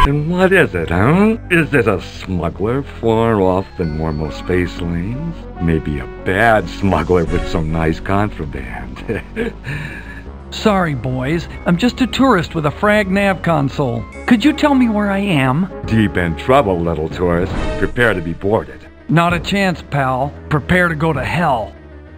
And what is it, huh? Is it a smuggler far off the normal space lanes? Maybe a bad smuggler with some nice contraband. Sorry, boys. I'm just a tourist with a frag nav console. Could you tell me where I am? Deep in trouble, little tourist. Prepare to be boarded. Not a chance, pal. Prepare to go to hell.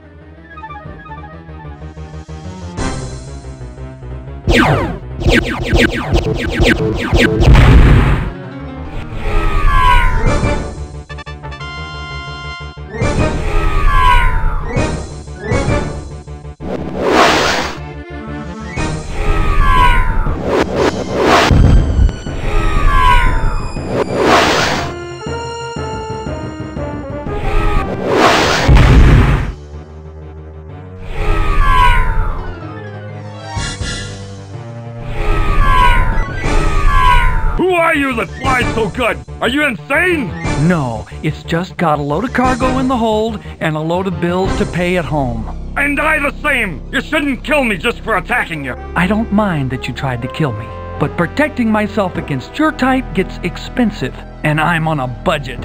Who are you that flies so good? Are you insane? No, it's just got a load of cargo in the hold and a load of bills to pay at home. And I the same. You shouldn't kill me just for attacking you. I don't mind that you tried to kill me, but protecting myself against your type gets expensive, and I'm on a budget.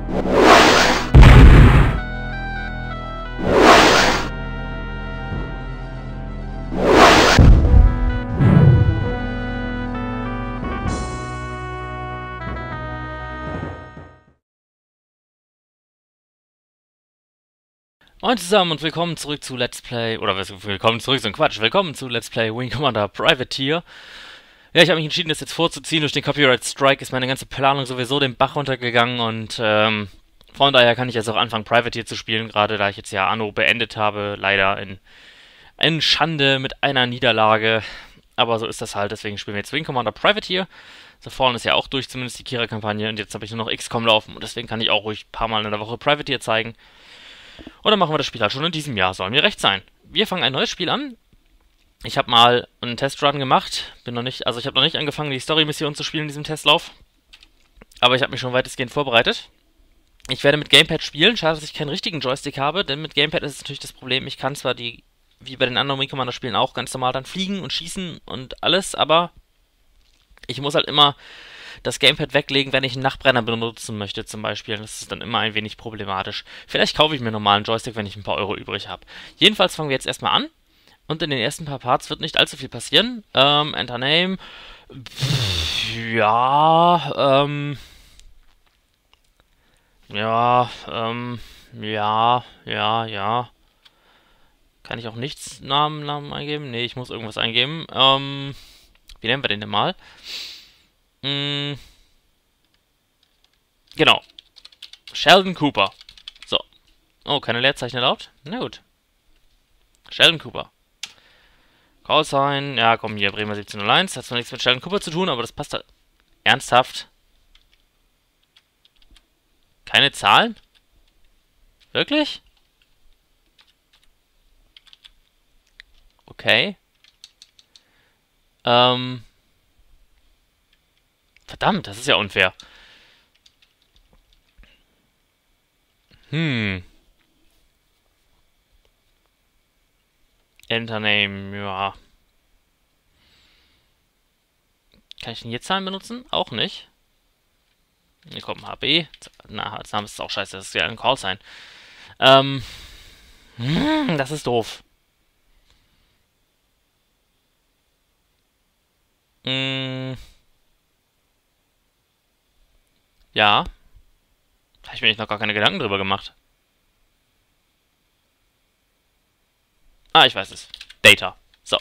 Moin zusammen und willkommen zurück zu Let's Play, oder willkommen zurück, so ein Quatsch, willkommen zu Let's Play Wing Commander Privateer. Ja, ich habe mich entschieden, das jetzt vorzuziehen. Durch den Copyright Strike ist meine ganze Planung sowieso den Bach runtergegangen und von daher kann ich jetzt auch anfangen, Privateer zu spielen, gerade da ich jetzt ja Anno beendet habe, leider in Schande mit einer Niederlage, aber so ist das halt, deswegen spielen wir jetzt Wing Commander Privateer. Da vorne ist ja auch durch, zumindest die Kira-Kampagne, und jetzt habe ich nur noch XCOM laufen und deswegen kann ich auch ruhig ein paar Mal in der Woche Privateer zeigen. Oder machen wir das Spiel halt schon in diesem Jahr, soll mir recht sein. Wir fangen ein neues Spiel an. Ich habe mal einen Testrun gemacht, ich habe noch nicht angefangen, die Story-Mission zu spielen in diesem Testlauf. Aber ich habe mich schon weitestgehend vorbereitet. Ich werde mit Gamepad spielen, schade, dass ich keinen richtigen Joystick habe, denn mit Gamepad ist es natürlich das Problem, ich kann zwar wie bei den anderen Wing Commander Spielen auch ganz normal dann fliegen und schießen und alles, aber ich muss halt immer das Gamepad weglegen, wenn ich einen Nachbrenner benutzen möchte zum Beispiel. Das ist dann immer ein wenig problematisch. Vielleicht kaufe ich mir einen normalen Joystick, wenn ich ein paar Euro übrig habe. Jedenfalls fangen wir jetzt erstmal an. Und in den ersten paar Parts wird nicht allzu viel passieren. Enter Name. Ja, Kann ich auch nichts Namen eingeben? Nee, ich muss irgendwas eingeben. Wie nennen wir den denn mal? Genau. Sheldon Cooper. So. Oh, keine Leerzeichen erlaubt? Na gut. Sheldon Cooper. Callsign. Ja, komm, hier, Bremer 1701. Hat zwar nichts mit Sheldon Cooper zu tun, aber das passt da. Ernsthaft? Keine Zahlen? Wirklich? Okay. Verdammt, das ist ja unfair. Enter Name, ja. Kann ich denn hier Zahlen benutzen? Auch nicht. Hier kommt HB. Na, als Name ist es auch scheiße, das ist ja ein Callsign. Das ist doof. Ja. Habe ich mir echt noch gar keine Gedanken drüber gemacht. Ah, ich weiß es. Data. So.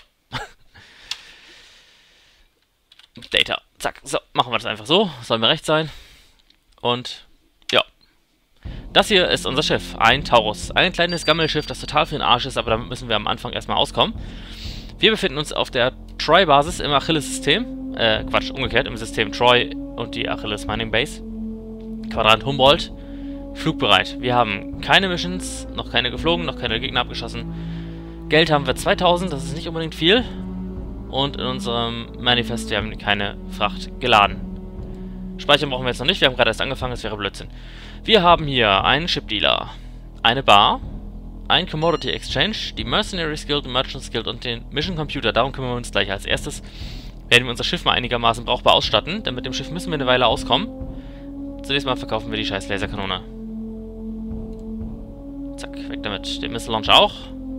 Data. Zack. So, machen wir das einfach so. Soll mir recht sein. Und, ja. Das hier ist unser Schiff. Ein Taurus. Ein kleines Gammelschiff, das total für den Arsch ist, aber damit müssen wir am Anfang erstmal auskommen. Wir befinden uns auf der Troy-Basis im Achilles-System. Quatsch, umgekehrt. Im System Troy und die Achilles Mining Base. Quadrant Humboldt. Flugbereit. Wir haben keine Missions, noch keine geflogen, noch keine Gegner abgeschossen. Geld haben wir 2000, das ist nicht unbedingt viel. Und in unserem Manifest, wir haben keine Fracht geladen. Speichern brauchen wir jetzt noch nicht, wir haben gerade erst angefangen, das wäre Blödsinn. Wir haben hier einen Shipdealer, eine Bar, ein Commodity Exchange, die Mercenaries Guild, Merchants Guild und den Mission Computer. Darum kümmern wir uns gleich als erstes. werden wir unser Schiff mal einigermaßen brauchbar ausstatten, denn mit dem Schiff müssen wir eine Weile auskommen. Zunächst mal verkaufen wir die scheiß Laserkanone. Zack, weg damit. Den Missile Launcher auch.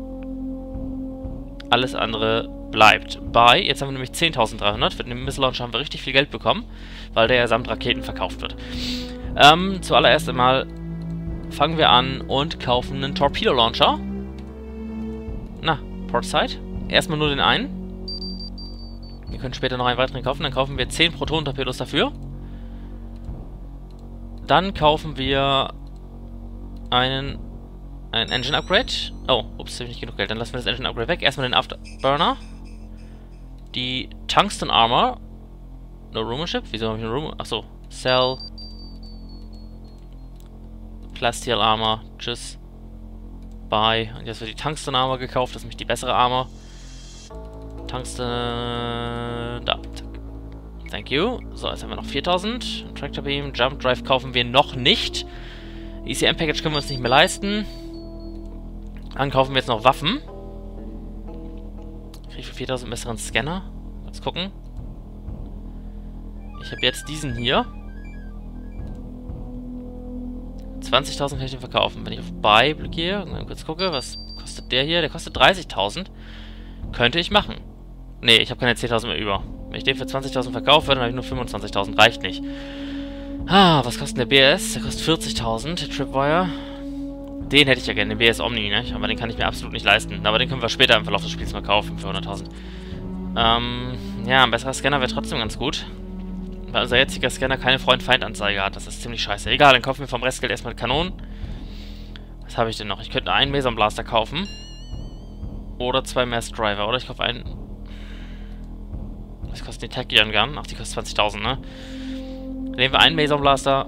Alles andere bleibt bei. Jetzt haben wir nämlich 10.300. Für den Missile Launcher haben wir richtig viel Geld bekommen, weil der ja samt Raketen verkauft wird. Zuallererst einmal fangen wir an und kaufen einen Torpedo Launcher. Na, Portside. Erstmal nur den einen. Wir können später noch einen weiteren kaufen. Dann kaufen wir 10 Proton-Torpedos dafür. Dann kaufen wir ein Engine Upgrade. Oh, ups, habe ich nicht genug Geld. Dann lassen wir das Engine Upgrade weg. Erstmal den Afterburner. Die Tungsten Armor. No Rumor Ship? Wieso habe ich eine Rumor? Achso. Cell. Plasteel Armor. Tschüss. Bye. Und jetzt wird die Tungsten Armor gekauft. Das ist nämlich die bessere Armor. Tungsten. Da. Zack. Thank you. So, jetzt haben wir noch 4.000. Tractor Beam. Jump Drive kaufen wir noch nicht. ECM Package können wir uns nicht mehr leisten. Dann kaufen wir jetzt noch Waffen. Kriege ich für 4.000 einen besseren Scanner. Let's gucken. Ich habe jetzt diesen hier. 20.000 kann ich den verkaufen. Wenn ich auf Buy gehe und dann kurz gucke, was kostet der hier? Der kostet 30.000. Könnte ich machen. Ne, ich habe keine 10.000 mehr über. Wenn ich den für 20.000 verkaufe, dann habe ich nur 25.000. Reicht nicht. Was kostet der BS? Der kostet 40.000, der Tripwire. Den hätte ich ja gerne, den BS Omni, ne? Aber den kann ich mir absolut nicht leisten. Aber den können wir später im Verlauf des Spiels mal kaufen für 100.000. Ja, ein besserer Scanner wäre trotzdem ganz gut. Weil unser jetziger Scanner keine Freund-Feind-Anzeige hat. Das ist ziemlich scheiße. Egal, dann kaufen wir vom Restgeld erstmal Kanonen. Was habe ich denn noch? Ich könnte einen Meson Blaster kaufen. Oder 2 Mass Driver. Oder ich kaufe einen... Was kostet die Tachyon Gun? Ach, die kostet 20.000, ne? Dann nehmen wir einen Meson Blaster.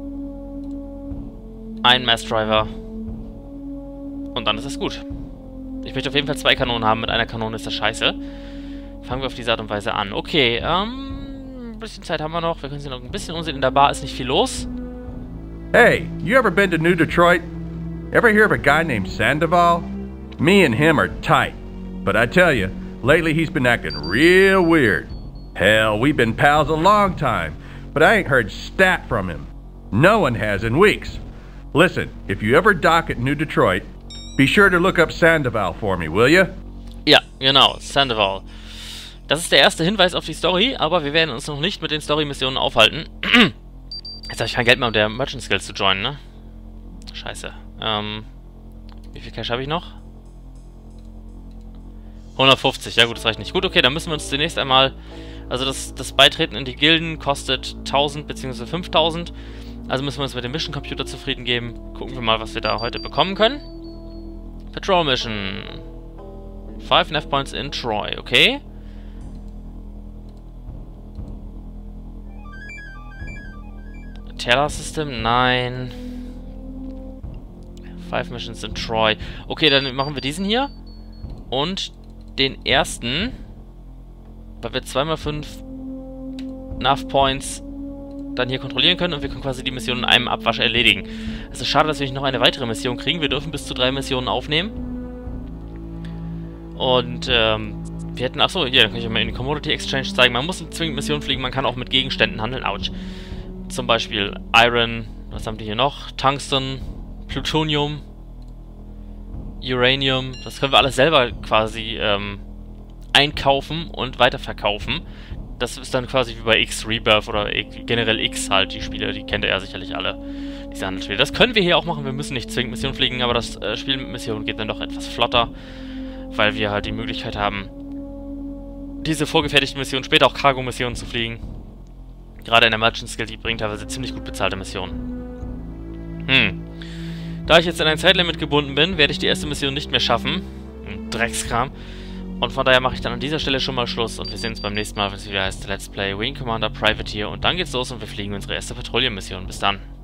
Einen Mass Driver. Und dann ist das gut. Ich möchte auf jeden Fall 2 Kanonen haben. Mit einer Kanone ist das scheiße. Fangen wir auf diese Art und Weise an. Okay, ein bisschen Zeit haben wir noch. Wir können sie noch ein bisschen umsehen. In der Bar ist nicht viel los. Hey, you ever been to New Detroit? Ever hear of a guy named Sandoval? Me and him are tight. But I tell you, lately he's been acting real weird. Hell, we've been pals a long time, but I ain't heard stat from him. No one has in weeks. Listen, if you ever dock at New Detroit, be sure to look up Sandoval for me, will you? Ja, genau, Sandoval. Das ist der erste Hinweis auf die Story, aber wir werden uns noch nicht mit den Story-Missionen aufhalten. Jetzt habe ich kein Geld mehr, um der Merchant Skills zu joinen, ne? Scheiße. Wie viel Cash habe ich noch? 150, ja gut, das reicht nicht. Gut, okay, dann müssen wir uns zunächst einmal... Also das Beitreten in die Gilden kostet 1.000 bzw. 5.000. Also müssen wir uns mit dem Mission Computer zufrieden geben. Gucken wir mal, was wir da heute bekommen können. Patrol Mission. 5 Nav Points in Troy, okay. Teller System, nein. 5 Missions in Troy. Okay, dann machen wir diesen hier. Und den ersten, weil wir 2x5 Nav Points dann hier kontrollieren können und wir können quasi die Mission in einem Abwasch erledigen. Es ist schade, dass wir nicht noch eine weitere Mission kriegen. Wir dürfen bis zu 3 Missionen aufnehmen. Und wir hätten, achso, hier, dann kann ich euch mal in die Commodity Exchange zeigen. Man muss nicht zwingend Missionen fliegen, man kann auch mit Gegenständen handeln. Autsch. Zum Beispiel Iron, was haben die hier noch? Tungsten, Plutonium, Uranium. Das können wir alles selber quasi einkaufen und weiterverkaufen. Das ist dann quasi wie bei X Rebirth oder generell X halt, die Spiele, die kennt ihr ja sicherlich alle, diese Handelsspiele. Das können wir hier auch machen, wir müssen nicht zwingend Missionen fliegen, aber das Spiel mit Missionen geht dann doch etwas flotter, weil wir halt die Möglichkeit haben, diese vorgefertigten Missionen, später auch Cargo-Missionen zu fliegen. Gerade in der Merchant Skill, die bringt teilweise ziemlich gut bezahlte Missionen. Da ich jetzt in ein Zeitlimit gebunden bin, werde ich die erste Mission nicht mehr schaffen. Dreckskram. Und von daher mache ich dann an dieser Stelle schon mal Schluss und wir sehen uns beim nächsten Mal, wenn es wieder heißt Let's Play Wing Commander Privateer. Und dann geht's los und wir fliegen unsere erste Patrouillenmission. Bis dann.